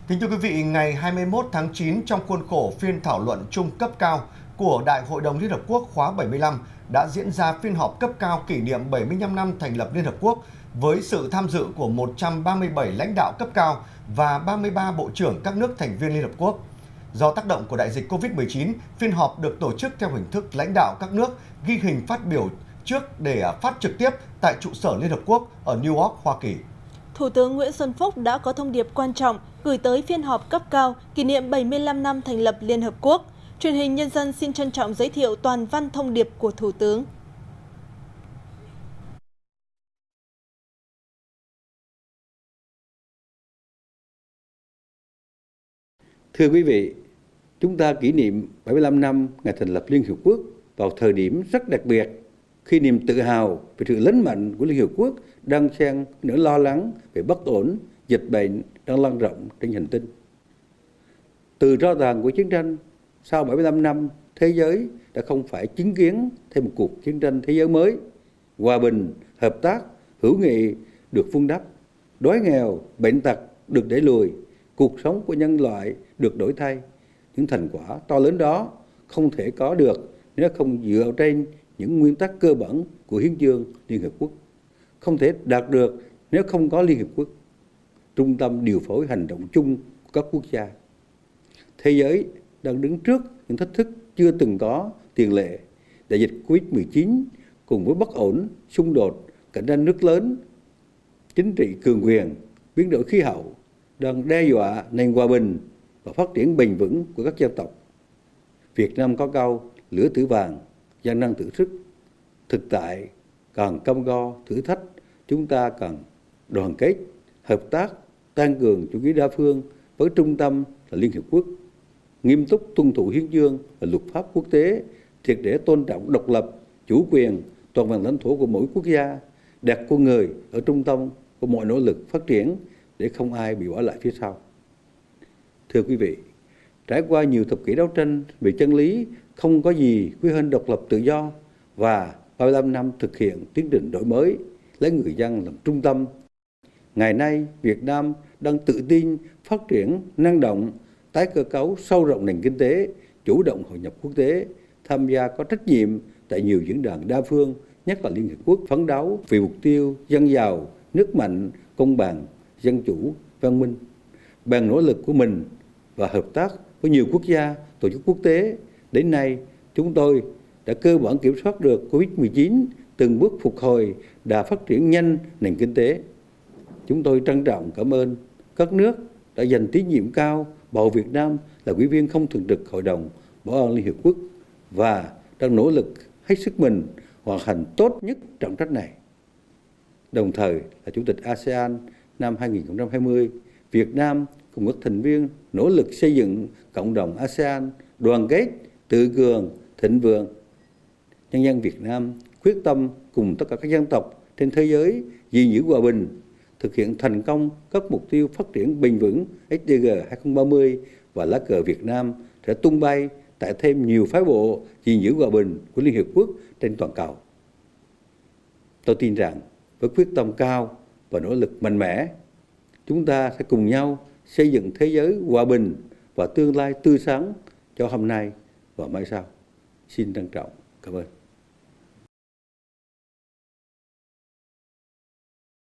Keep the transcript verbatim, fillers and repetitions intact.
Kính thưa quý vị, ngày hai mươi mốt tháng chín trong khuôn khổ phiên thảo luận chung cấp cao của Đại hội đồng Liên Hợp Quốc khóa bảy mươi lăm đã diễn ra phiên họp cấp cao kỷ niệm bảy mươi lăm năm thành lập Liên Hợp Quốc với sự tham dự của một trăm ba mươi bảy lãnh đạo cấp cao và ba mươi ba bộ trưởng các nước thành viên Liên Hợp Quốc. Do tác động của đại dịch Covid mười chín, phiên họp được tổ chức theo hình thức lãnh đạo các nước ghi hình phát biểu trước để phát trực tiếp tại trụ sở Liên Hợp Quốc ở New York, Hoa Kỳ. Thủ tướng Nguyễn Xuân Phúc đã có thông điệp quan trọng gửi tới phiên họp cấp cao kỷ niệm bảy mươi lăm năm thành lập Liên Hợp Quốc. Truyền hình Nhân dân xin trân trọng giới thiệu toàn văn thông điệp của Thủ tướng. Thưa quý vị, chúng ta kỷ niệm bảy mươi lăm năm ngày thành lập Liên Hợp Quốc vào thời điểm rất đặc biệt, khi niềm tự hào về sự lớn mạnh của Liên Hợp Quốc đang xen nỗi lo lắng về bất ổn, dịch bệnh đang lan rộng trên hành tinh. Từ tro tàn của chiến tranh, sau bảy mươi lăm năm, thế giới đã không phải chứng kiến thêm một cuộc chiến tranh thế giới mới. Hòa bình, hợp tác, hữu nghị được vun đắp, đói nghèo, bệnh tật được đẩy lùi, cuộc sống của nhân loại được đổi thay. Những thành quả to lớn đó không thể có được nếu không dựa trên những nguyên tắc cơ bản của Hiến chương Liên Hợp Quốc. Không thể đạt được nếu không có Liên Hợp Quốc, trung tâm điều phối hành động chung của các quốc gia. Thế giới đang đứng trước những thách thức chưa từng có tiền lệ. Đại dịch Covid mười chín cùng với bất ổn, xung đột, cạnh tranh nước lớn, chính trị cường quyền, biến đổi khí hậu đang đe dọa nền hòa bình và phát triển bền vững của các dân tộc. Việt Nam có câu lửa thử vàng, gian nan thử sức. Thực tại càng cam go thử thách, chúng ta cần đoàn kết, hợp tác, tăng cường chủ nghĩa đa phương với trung tâm là Liên Hợp Quốc, nghiêm túc tuân thủ hiến chương và luật pháp quốc tế, triệt để tôn trọng độc lập, chủ quyền, toàn vẹn lãnh thổ của mỗi quốc gia, đặt con người ở trung tâm của mọi nỗ lực phát triển để không ai bị bỏ lại phía sau. Thưa quý vị, trải qua nhiều thập kỷ đấu tranh vì chân lý, không có gì quý hơn độc lập tự do và ba mươi lăm năm thực hiện tiến trình đổi mới, lấy người dân làm trung tâm. Ngày nay, Việt Nam đang tự tin phát triển năng động, tái cơ cấu sâu rộng nền kinh tế, chủ động hội nhập quốc tế, tham gia có trách nhiệm tại nhiều diễn đàn đa phương, nhất là Liên Hợp Quốc, phấn đấu vì mục tiêu dân giàu, nước mạnh, công bằng, dân chủ, văn minh. Bằng nỗ lực của mình và hợp tác với nhiều quốc gia, tổ chức quốc tế, đến nay chúng tôi đã cơ bản kiểm soát được Covid mười chín, từng bước phục hồi đà phát triển nhanh nền kinh tế. Chúng tôi trân trọng cảm ơn các nước đã dành tín nhiệm cao bầu Việt Nam là ủy viên không thường trực Hội đồng Bảo an Liên Hợp Quốc và đang nỗ lực hết sức mình hoàn thành tốt nhất trọng trách này. Đồng thời là Chủ tịch a sê an năm hai nghìn không trăm hai mươi, Việt Nam cùng các thành viên nỗ lực xây dựng cộng đồng a sê an đoàn kết, tự cường, thịnh vượng. Nhân dân Việt Nam quyết tâm cùng tất cả các dân tộc trên thế giới gìn giữ hòa bình, thực hiện thành công các mục tiêu phát triển bền vững ét đê giê hai không ba mươi và lá cờ Việt Nam sẽ tung bay tại thêm nhiều phái bộ gìn giữ hòa bình của Liên Hợp Quốc trên toàn cầu. Tôi tin rằng với quyết tâm cao và nỗ lực mạnh mẽ, chúng ta sẽ cùng nhau xây dựng thế giới hòa bình và tương lai tươi sáng cho hôm nay và mai sau. Xin trân trọng cảm ơn.